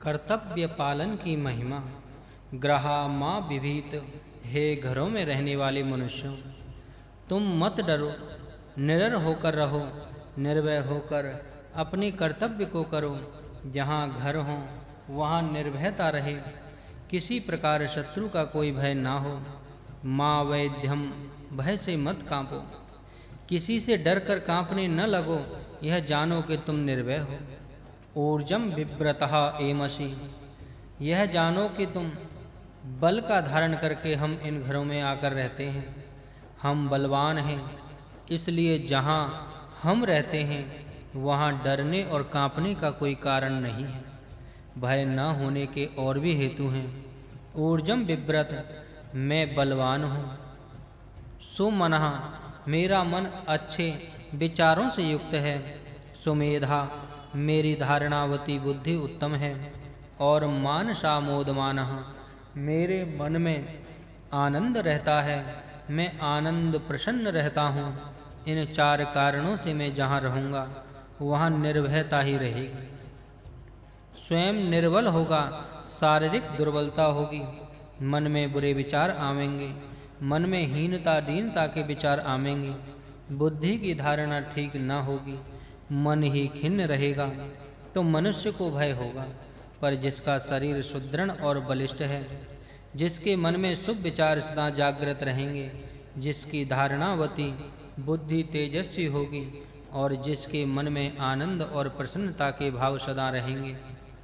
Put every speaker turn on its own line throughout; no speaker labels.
कर्तव्य पालन की महिमा। ग्रहा माँ विभीत, हे घरों में रहने वाले मनुष्यों, तुम मत डरो, निडर होकर रहो, निर्भय होकर अपने कर्तव्य को करो। जहाँ घर हो वहाँ निर्भयता रहे, किसी प्रकार शत्रु का कोई भय ना हो। माँ वैद्यम, भय से मत कांपो, किसी से डर कर कांपने न लगो, यह जानो कि तुम निर्भय हो। ऊर्जम बिभ्रतः एमसि, यह जानो कि तुम बल का धारण करके हम इन घरों में आकर रहते हैं। हम बलवान हैं, इसलिए जहाँ हम रहते हैं वहाँ डरने और कांपने का कोई कारण नहीं है। भय न होने के और भी हेतु हैं। ऊर्जम बिभ्रत, मैं बलवान हूँ। सुमनः, मेरा मन अच्छे विचारों से युक्त है। सुमेधा, मेरी धारणावती बुद्धि उत्तम है। और मानसा मोदमानः, मेरे मन में आनंद रहता है, मैं आनंद प्रसन्न रहता हूँ। इन चार कारणों से मैं जहाँ रहूँगा वहाँ निर्भयता ही रहेगी। स्वयं निर्बल होगा, शारीरिक दुर्बलता होगी, मन में बुरे विचार आवेंगे, मन में हीनता दीनता के विचार आवेंगे, बुद्धि की धारणा ठीक न होगी, मन ही खिन्न रहेगा, तो मनुष्य को भय होगा। पर जिसका शरीर सुदृढ़ और बलिष्ठ है, जिसके मन में शुभ विचार सदा जागृत रहेंगे, जिसकी धारणावती बुद्धि तेजस्वी होगी और जिसके मन में आनंद और प्रसन्नता के भाव सदा रहेंगे,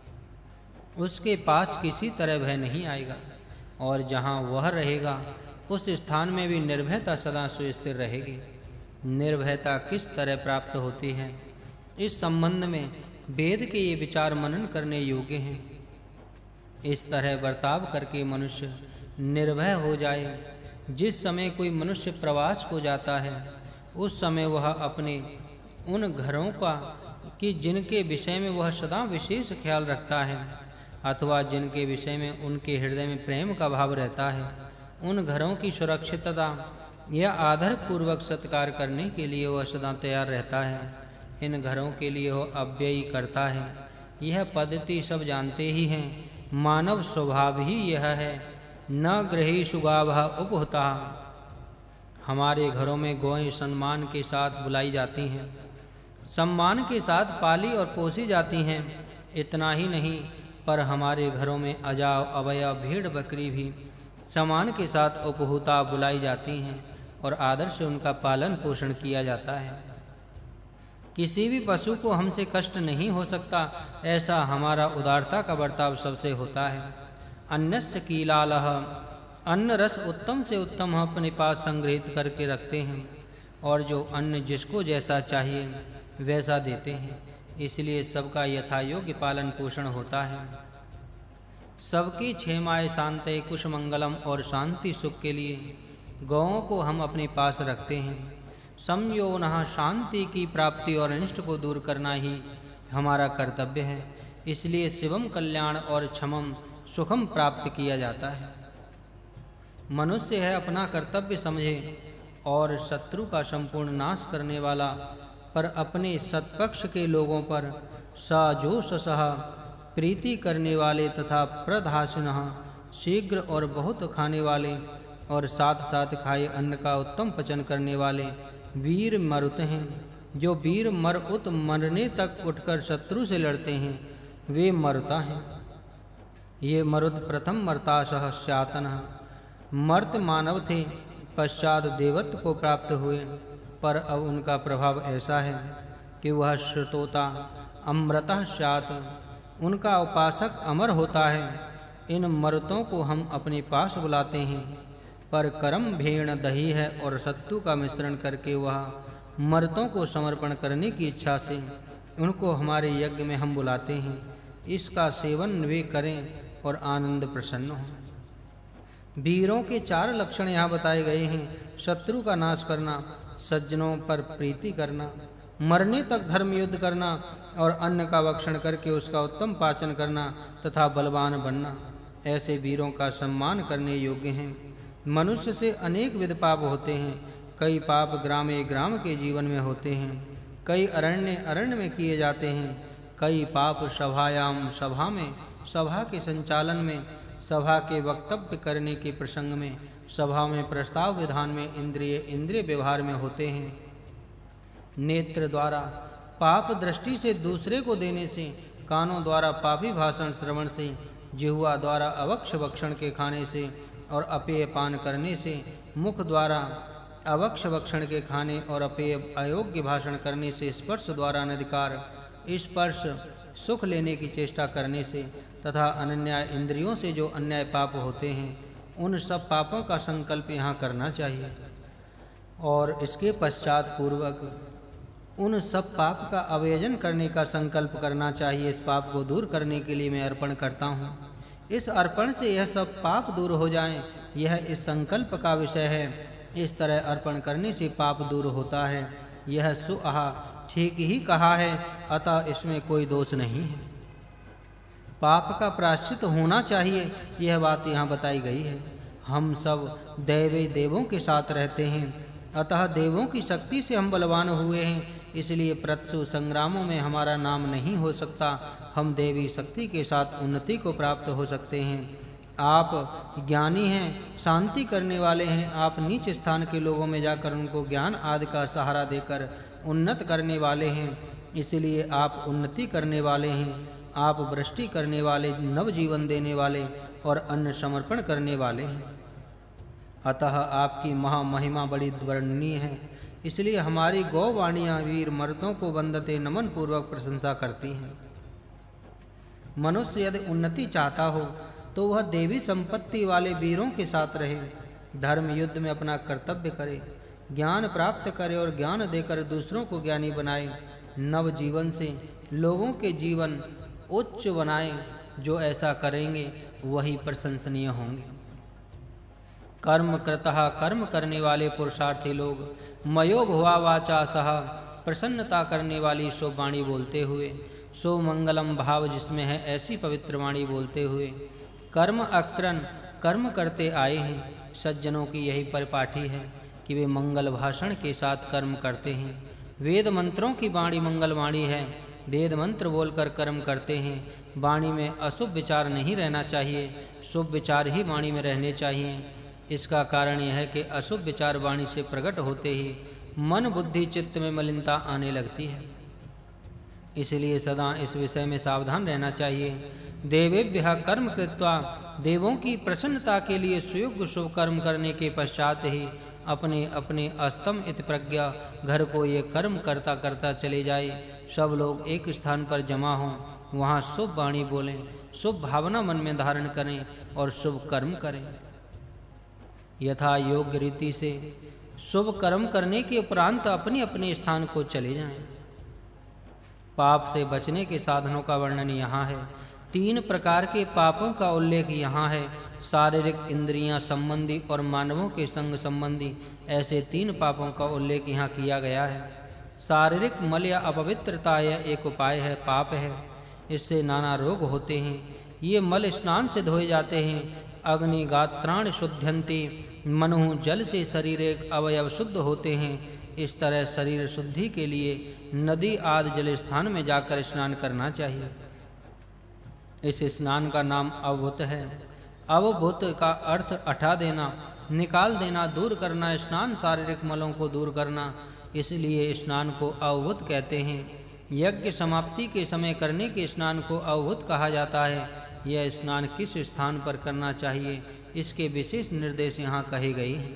उसके पास किसी तरह भय नहीं आएगा। और जहाँ वह रहेगा उस स्थान में भी निर्भयता सदा सुस्थिर रहेगी। निर्भयता किस तरह प्राप्त होती है, इस संबंध में वेद के ये विचार मनन करने योग्य हैं। इस तरह बर्ताव करके मनुष्य निर्भय हो जाए। जिस समय कोई मनुष्य प्रवास को जाता है, उस समय वह अपने उन घरों का कि जिनके विषय में वह सदा विशेष ख्याल रखता है, अथवा जिनके विषय में उनके हृदय में प्रेम का भाव रहता है, उन घरों की सुरक्षितता या आदर पूर्वक सत्कार करने के लिए वह सदा तैयार रहता है। इन घरों के लिए वह अव्ययी करता है। यह पद्धति सब जानते ही हैं। मानव स्वभाव ही यह है। न गृहीषु गावः उपहुता, हमारे घरों में गौएं सम्मान के साथ बुलाई जाती हैं, सम्मान के साथ पाली और पोसी जाती हैं। इतना ही नहीं, पर हमारे घरों में अजाव अवया भेड़ बकरी भी सम्मान के साथ उपहुता बुलाई जाती हैं और आदर से उनका पालन पोषण किया जाता है। किसी भी पशु को हमसे कष्ट नहीं हो सकता, ऐसा हमारा उदारता का बर्ताव सबसे होता है। अन्नस्य कीलालः, अन्न रस उत्तम से उत्तम हम अपने पास संग्रहित करके रखते हैं, और जो अन्न जिसको जैसा चाहिए वैसा देते हैं। इसलिए सबका यथायोग्य पालन पोषण होता है। सबकी क्षेमाय शांतये कुशमंगलम, और शांति सुख के लिए गौओं को हम अपने पास रखते हैं। संयोनः, शांति की प्राप्ति और अनिष्ट को दूर करना ही हमारा कर्तव्य है। इसलिए शिवम कल्याण और क्षमम सुखम प्राप्त किया जाता है। मनुष्य है अपना कर्तव्य समझे और शत्रु का संपूर्ण नाश करने वाला, पर अपने सत्पक्ष के लोगों पर साजोषसः प्रीति करने वाले तथा प्रधासिनः, शीघ्र और बहुत खाने वाले और साथ साथ खाए अन्न का उत्तम पचन करने वाले वीर मरुत हैं। जो वीर मरुत मरने तक उठकर शत्रु से लड़ते हैं, वे मरुता हैं। ये मरुत प्रथम मर्ताशः स्यातनः, मर्त मानव थे, पश्चात देवत्व को प्राप्त हुए, पर अब उनका प्रभाव ऐसा है कि वह श्रुतोता अमृतः स्यात्, उनका उपासक अमर होता है। इन मरुतों को हम अपने पास बुलाते हैं, पर कर्म भेड़ दही है और सत्तू का मिश्रण करके वह मर्तों को समर्पण करने की इच्छा से उनको हमारे यज्ञ में हम बुलाते हैं। इसका सेवन वे करें और आनंद प्रसन्न हो। वीरों के 4 लक्षण यहाँ बताए गए हैं। शत्रु का नाश करना, सज्जनों पर प्रीति करना, मरने तक धर्म युद्ध करना और अन्न का भक्षण करके उसका उत्तम पाचन करना तथा बलवान बनना। ऐसे वीरों का सम्मान करने योग्य हैं। मनुष्य से अनेक विध पाप होते हैं। कई पाप ग्रामे ग्राम के जीवन में होते हैं, कई अरण्य अरण्य में किए जाते हैं, कई पाप सभायाम सभा में सभा के संचालन में, सभा के वक्तव्य करने के प्रसंग में, सभा में प्रस्ताव विधान में, इंद्रिय व्यवहार में होते हैं। नेत्र द्वारा पाप दृष्टि से दूसरे को देने से, कानों द्वारा पापी भाषण श्रवण से, जिह्वा द्वारा अवक्ष भक्षण के खाने से और अपेय पान करने से, मुख द्वारा अवक्ष भक्षण के खाने और अपेय अयोग्य भाषण करने से, स्पर्श द्वारा अनधिकार स्पर्श सुख लेने की चेष्टा करने से तथा अनन्याय इंद्रियों से जो अन्याय पाप होते हैं, उन सब पापों का संकल्प यहाँ करना चाहिए और इसके पश्चात पूर्वक उन सब पाप का अवेजन करने का संकल्प करना चाहिए। इस पाप को दूर करने के लिए मैं अर्पण करता हूँ। इस अर्पण से यह सब पाप दूर हो जाएं, यह इस संकल्प का विषय है। इस तरह अर्पण करने से पाप दूर होता है। यह सुआहा ठीक ही कहा है, अतः इसमें कोई दोष नहीं है। पाप का प्रायश्चित होना चाहिए, यह बात यहाँ बताई गई है। हम सब दैवी देवों के साथ रहते हैं, अतः देवों की शक्ति से हम बलवान हुए हैं, इसलिए प्रत्यु संग्रामों में हमारा नाम नहीं हो सकता। हम देवी शक्ति के साथ उन्नति को प्राप्त हो सकते हैं। आप ज्ञानी हैं, शांति करने वाले हैं। आप नीच स्थान के लोगों में जाकर उनको ज्ञान आदि का सहारा देकर उन्नत करने वाले हैं, इसलिए आप उन्नति करने वाले हैं। आप वृष्टि करने वाले, नवजीवन देने वाले और अन्न समर्पण करने वाले हैं। अतः आपकी महामहिमा बड़ी वर्णनीय है, इसलिए हमारी गौवाणियाँ वीर मर्दों को वंदते नमन पूर्वक प्रशंसा करती हैं। मनुष्य यदि उन्नति चाहता हो तो वह देवी संपत्ति वाले वीरों के साथ रहे, धर्म युद्ध में अपना कर्तव्य करे, ज्ञान प्राप्त करे और ज्ञान देकर दूसरों को ज्ञानी बनाए, नव जीवन से लोगों के जीवन उच्च बनाए। जो ऐसा करेंगे वही प्रशंसनीय होंगे। कर्म कृतः, कर्म करने वाले पुरुषार्थी लोग मयो भुवा वाचा सह, प्रसन्नता करने वाली सो वाणी बोलते हुए, सो मंगलम भाव जिसमें है ऐसी पवित्र वाणी बोलते हुए, कर्म अक्रन, कर्म करते आए हैं। सज्जनों की यही परिपाठी है कि वे मंगल भाषण के साथ कर्म करते हैं। वेद मंत्रों की वाणी मंगल वाणी है, वेद मंत्र बोलकर कर्म करते हैं। वाणी में अशुभ विचार नहीं रहना चाहिए, शुभ विचार ही वाणी में रहने चाहिए। इसका कारण यह है कि अशुभ विचार वाणी से प्रकट होते ही मन बुद्धि चित्त में मलिनता आने लगती है। इसलिए सदा इस विषय में सावधान रहना चाहिए। देवेभ्यः कर्म कृत्वा, देवों की प्रसन्नता के लिए सुयोग्य शुभ कर्म करने के पश्चात ही अपने अपने अस्तम इति प्रज्ञा घर को ये कर्म करता करता चले जाए। सब लोग एक स्थान पर जमा हों, वहाँ शुभ वाणी बोलें, शुभ भावना मन में धारण करें और शुभ कर्म करें। यथा योग्य रीति से शुभ कर्म करने के उपरांत अपने अपने स्थान को चले जाएं। पाप से बचने के साधनों का वर्णन यहाँ है। 3 प्रकार के पापों का उल्लेख यहाँ है। शारीरिक, इंद्रियां संबंधी और मानवों के संग संबंधी, ऐसे 3 पापों का उल्लेख यहाँ किया गया है। शारीरिक मल या अपवित्रता यह एक उपाय है, पाप है। इससे नाना रोग होते हैं। ये मल स्नान से धोए जाते हैं। अग्नि गात्राण शुद्ध्यन्ति, मनु जल से शरीर एक अवयव शुद्ध होते हैं। इस तरह शरीर शुद्धि के लिए नदी आदि जल स्थान में जाकर स्नान करना चाहिए। इस स्नान का नाम अवभूत है। अवभूत का अर्थ हटा देना, निकाल देना, दूर करना। स्नान शारीरिक मलों को दूर करना, इसलिए स्नान को अवभूत कहते हैं। यज्ञ समाप्ति के समय करने के स्नान को अवभूत कहा जाता है। यह स्नान किस स्थान पर करना चाहिए, इसके विशेष निर्देश यहाँ कहे गए हैं।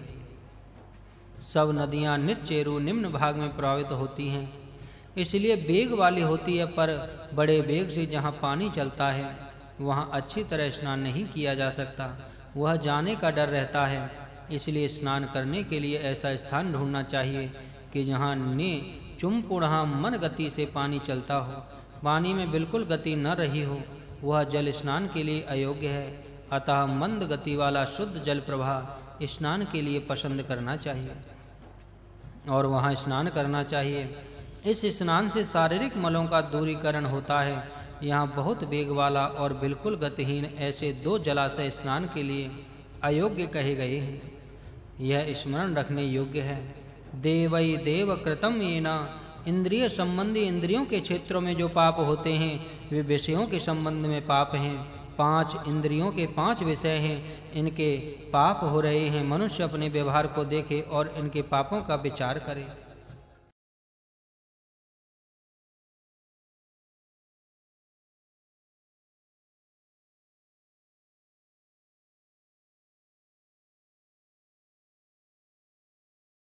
सब नदियाँ निचेरु निम्न भाग में प्रवाहित होती हैं, इसलिए वेग वाली होती है, पर बड़े वेग से जहाँ पानी चलता है वहाँ अच्छी तरह स्नान नहीं किया जा सकता, वह जाने का डर रहता है। इसलिए स्नान करने के लिए ऐसा स्थान ढूंढना चाहिए कि जहाँ ने चुम्पुणः मन गति से पानी चलता हो, पानी में बिल्कुल गति न रही हो, वह जल स्नान के लिए अयोग्य है। अतः मंद गति वाला शुद्ध जल प्रवाह स्नान के लिए पसंद करना चाहिए और वहाँ स्नान करना चाहिए। इस स्नान से शारीरिक मलों का दूरीकरण होता है। यहाँ बहुत वेग वाला और बिल्कुल गतिहीन ऐसे 2 जलाशय स्नान के लिए अयोग्य कहे गए हैं। यह स्मरण रखने योग्य है। देवै देव कृतं येन इंद्रिय संबंधी इंद्रियों के क्षेत्रों में जो पाप होते हैं वे विषयों के संबंध में पाप हैं। 5 इंद्रियों के 5 विषय हैं, इनके पाप हो रहे हैं। मनुष्य अपने व्यवहार को देखे और इनके पापों का विचार करे।